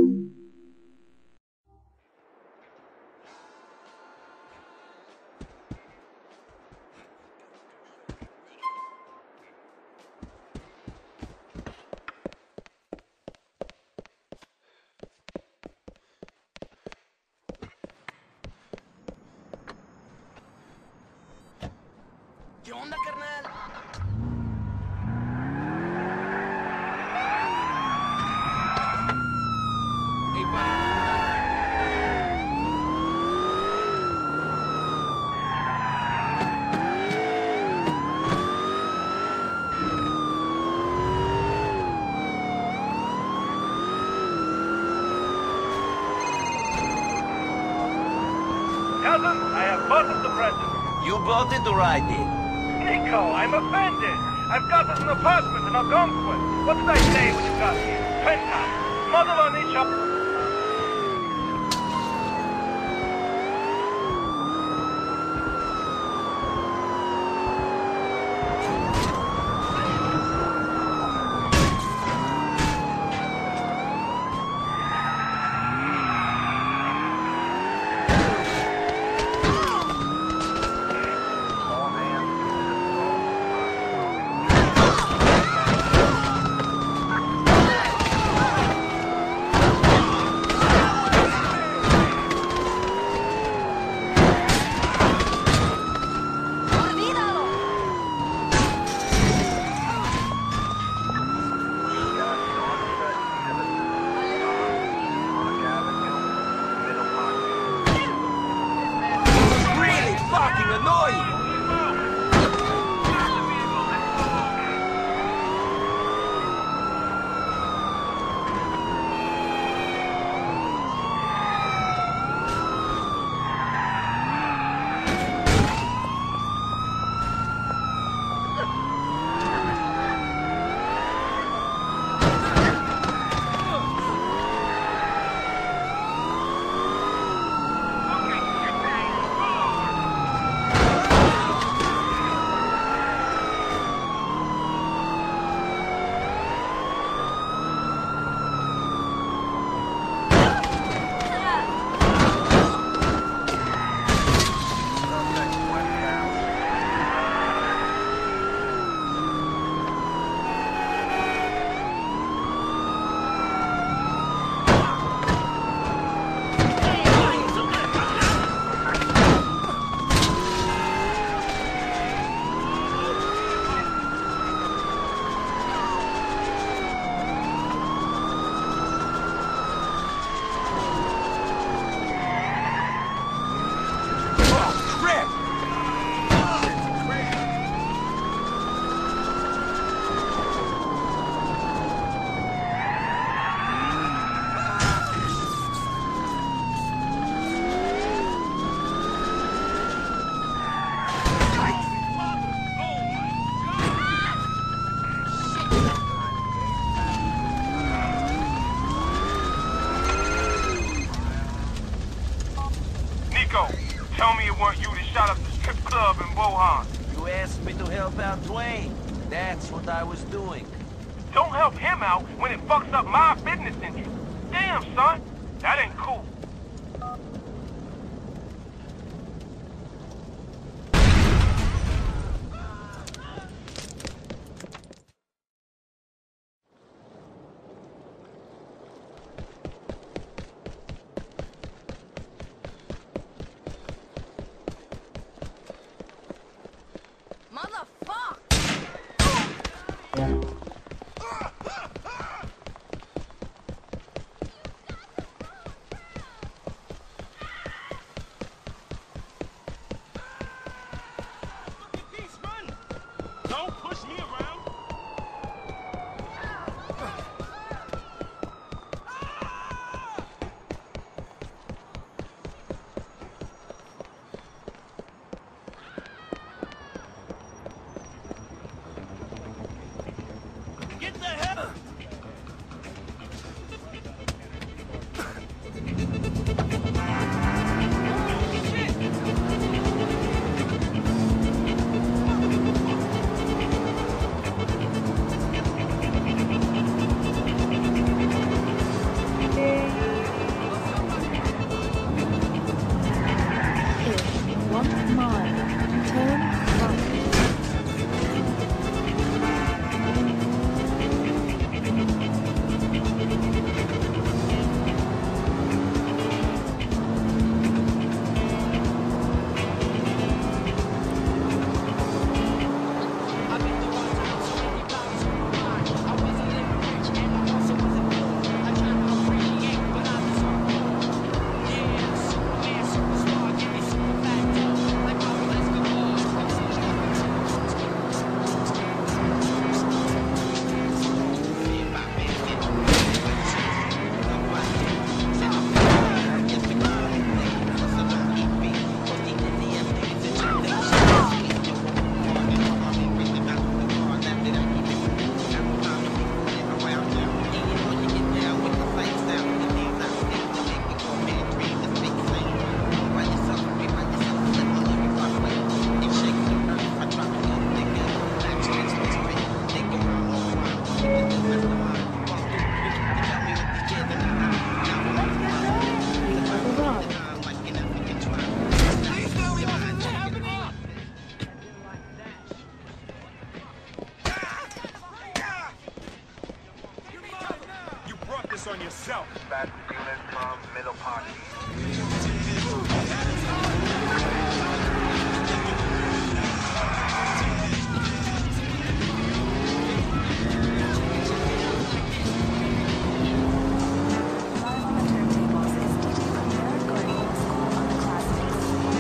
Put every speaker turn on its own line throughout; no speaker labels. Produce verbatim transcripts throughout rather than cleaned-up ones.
¿Qué onda, carnal? Hey, buddy.
Cousin, I have both of the presents.
You bought it or I did?
Nico, I'm offended. I've got us an apartment in Algonquin. What did I say when you got here? Penthouse. Mother on each up. Tell me it weren't you that shot up the strip club in Wuhan.
You asked me to help out Dwayne. That's what I was doing.
Don't help him out when it fucks up my business interests. Damn, son. That ain't cool. Yeah.
focus on yourself.
Bad dealers from Middle Park.
Live on the turntables is D J Premier going old school on the classics.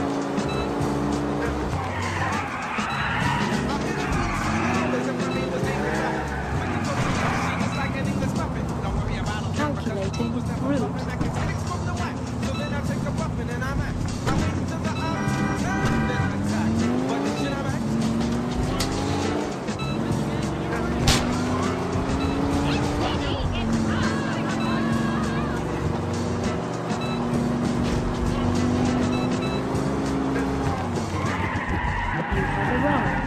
Calculating route. You have arrived.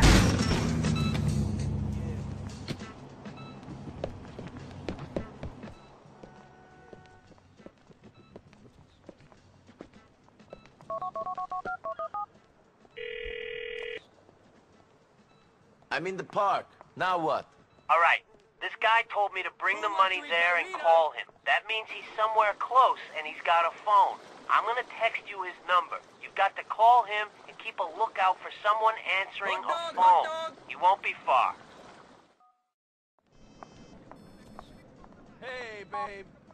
I'm in the park. Now what?
All right. This guy told me to bring the money there and call him. That means he's somewhere close and he's got a phone. I'm gonna text you his number. You've got to call him and keep a lookout for someone answering a phone. He won't be far.
Hey, babe.